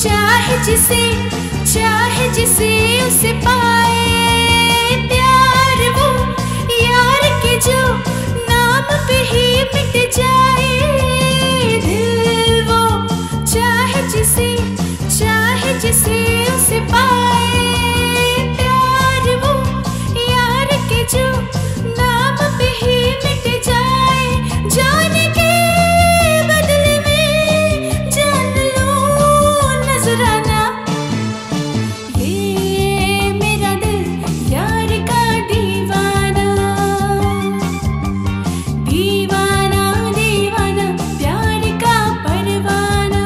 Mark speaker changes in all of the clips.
Speaker 1: चाहे जिसे उसे पाए प्यार, वो यार के जो नाम पे ही मिट जाए दिल, वो चाहे जिसे उसे पाए प्यार, वो यार के जो नाम पे ही मिट जाए। जाने के बदले में जान लो नजराना, ये मेरा दिल यार का दीवाना, दीवाना दीवाना प्यार का परवाना।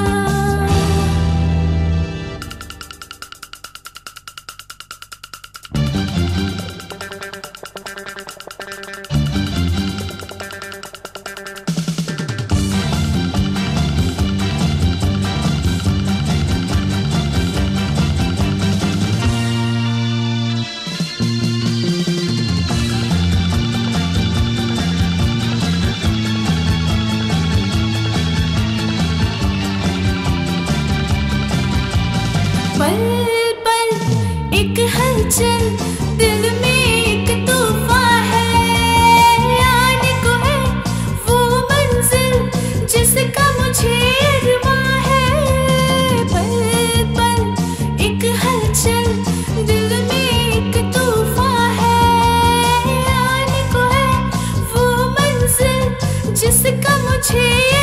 Speaker 1: पल पल एक हलचल, दिल में एक तूफान है, आने को है वो मंजिल जिसका मुझे अरमां है। पल पल एक हलचल, दिल में एक तूफान है, आने को है वो मंजिल जिसका मुझे